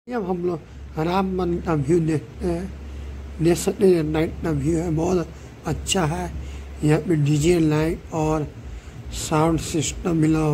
अब हम लोग राम मंदिर का व्यू देखते हैं। देख सकते हैं नाइट का व्यू है, बहुत अच्छा है। यहाँ पे डीजे लाइट और साउंड सिस्टम मिला हुआ।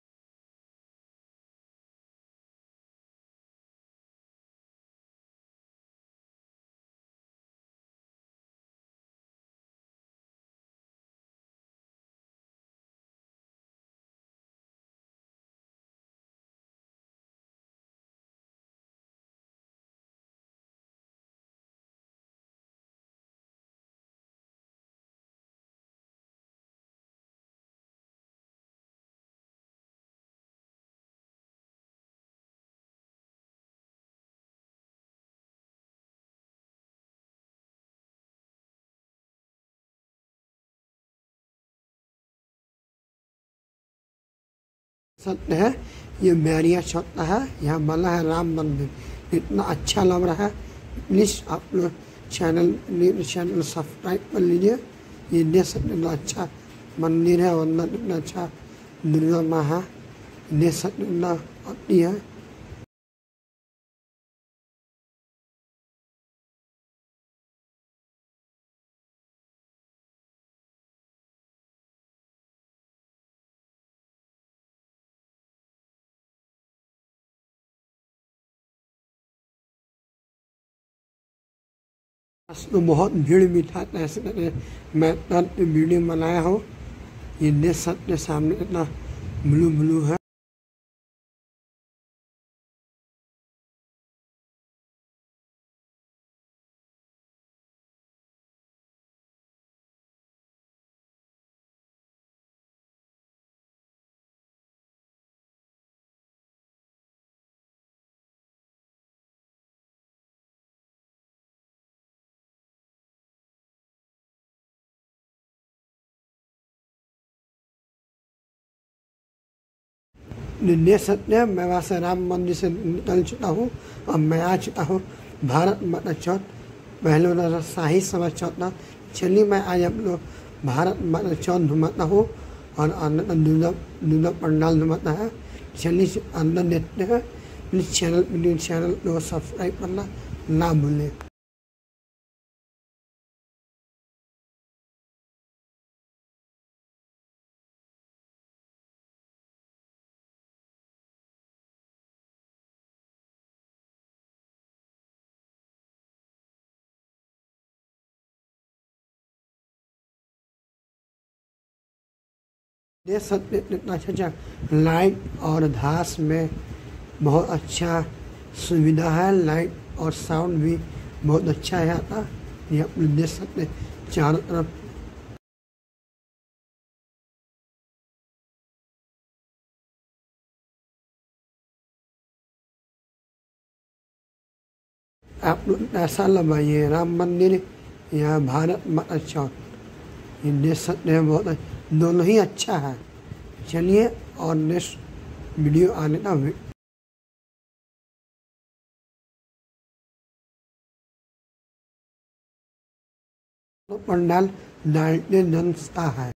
सत्य है, ये मैरिया चौथा है, यहाँ बना है राम मंदिर। इतना अच्छा लग रहा है। प्लीज़ आप लोग चैनल सब्सक्राइब कर लीजिए। ये देख सकते इतना अच्छा मंदिर है, अंदर इतना अच्छा दुर्गा माँ है। देख सकते इतना आती है। तो बहुत भीड़ भी था, ऐसे मैं तब वीडियो बनाया हूँ। ये देख सकते सामने इतना ब्लू ब्लू है। देख सकते हैं मैं वहाँ से राम मंदिर से निकल चुका हूँ और मैं आ चुका हूँ भारत माता चौथ। पहले वाला शाही सभा चौथ था। चलिए मैं आज आप लोग भारत माता चौथ घुमाता हूँ और अंदर दुर्गा पंडाल घुमाता है। चलिए अंदर देखते हैं। प्लीज़ चैनल को सब्सक्राइब करना ना भूलें। देख सकते इतना अच्छा लाइट और घास में बहुत अच्छा सुविधा है। लाइट और साउंड भी बहुत अच्छा है आता। ये आप लोग देख सकते चारों तरफ। आप लोग ऐसा लगाइए राम मंदिर या भारत माता चौथ। ये देख सकते हैं बहुत दोनों ही अच्छा है। चलिए और नेक्स्ट वीडियो आने का पंडाल डालते जनता है।